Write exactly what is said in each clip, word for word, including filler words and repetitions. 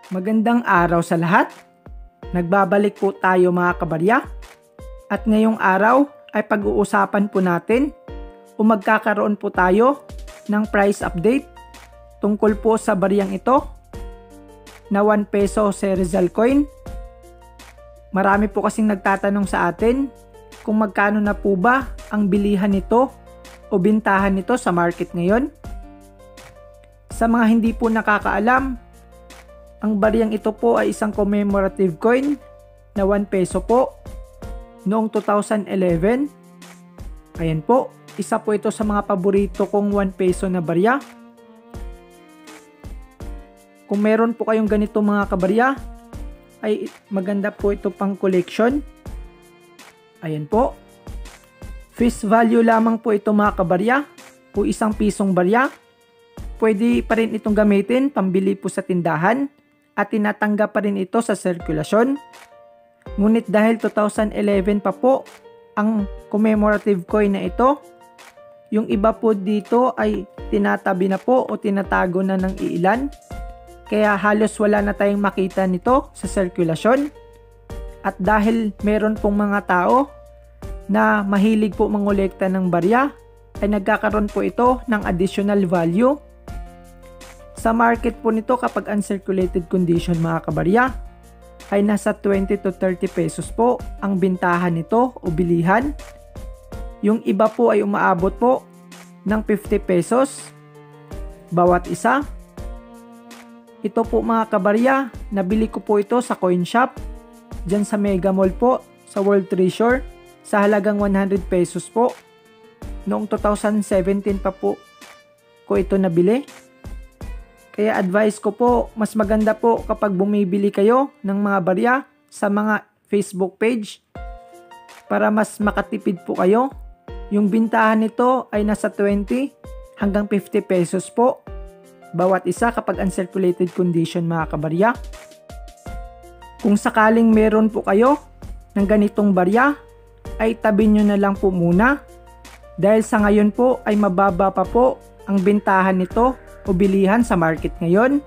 Magandang araw sa lahat. Nagbabalik po tayo mga kabarya. At ngayong araw ay pag-uusapan po natin o magkakaroon po tayo ng price update tungkol po sa baryang ito na one peso si Rizal Coin. Marami po kasing nagtatanong sa atin kung magkano na po ba ang bilihan nito o bintahan nito sa market ngayon. Sa mga hindi po nakakaalam, ang baryang ito po ay isang commemorative coin na one peso po noong two thousand eleven. Ayan po, isa po ito sa mga paborito kong one peso na barya. Kung meron po kayong ganito mga kabarya, ay maganda po ito pang collection. Ayan po. Face value lamang po ito mga kabarya, po isang pisong barya. Pwede pa rin itong gamitin pambili po sa tindahan at tinatanggap pa rin ito sa sirkulasyon. Ngunit dahil two thousand eleven pa po ang commemorative coin na ito, yung iba po dito ay tinatabi na po o tinatago na ng iilan. Kaya halos wala na tayong makita nito sa sirkulasyon. At dahil meron pong mga tao na mahilig po mangolekta ng barya, ay nagkakaroon po ito ng additional value. Sa market po nito kapag uncirculated condition mga kabarya, ay nasa twenty to thirty pesos po ang bintahan nito o bilihan. Yung iba po ay umaabot po ng fifty pesos bawat isa. Ito po mga kabarya, nabili ko po ito sa coin shop dyan sa Mega Mall po sa World Treasure sa halagang one hundred pesos po. Noong two thousand seventeen pa po ko ito nabili. Kaya advice ko po, mas maganda po kapag bumibili kayo ng mga barya sa mga Facebook page para mas makatipid po kayo. Yung bintahan nito ay nasa twenty hanggang fifty pesos po bawat isa kapag uncirculated condition mga kabarya. Kung sakaling meron po kayo ng ganitong barya, ay tabi nyo na lang po muna dahil sa ngayon po ay mababa pa po ang bintahan nito o bilihan sa market ngayon.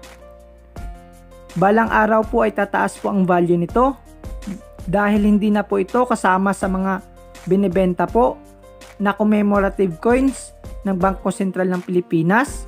Balang araw po ay tataas po ang value nito dahil hindi na po ito kasama sa mga binibenta po na commemorative coins ng Bangko Sentral ng Pilipinas.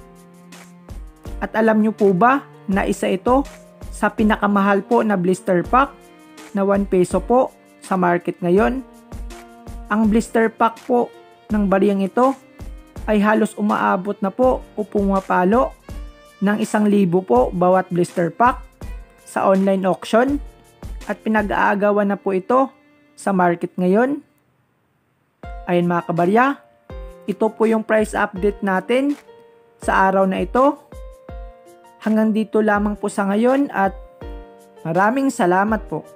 At alam nyo po ba na isa ito sa pinakamahal po na blister pack na one peso po sa market ngayon. Ang blister pack po ng baryang ito ay halos umaabot na po o pumapalo ng isang libo po bawat blister pack sa online auction at pinag-aagawan na po ito sa market ngayon. Ayun mga kabarya, ito po yung price update natin sa araw na ito. Hanggang dito lamang po sa ngayon at maraming salamat po.